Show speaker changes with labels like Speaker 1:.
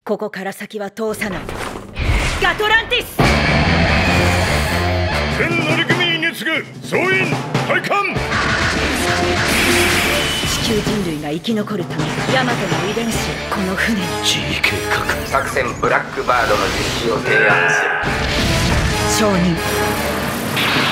Speaker 1: ここから先は通さない。ガトランティス。
Speaker 2: 全乗組員に次ぐ総員退艦。
Speaker 1: 地球人類が生き残るためヤマトの遺伝子をこの船に。
Speaker 3: G 計画
Speaker 4: 作戦ブラックバードの実施を提案する。
Speaker 1: 承認。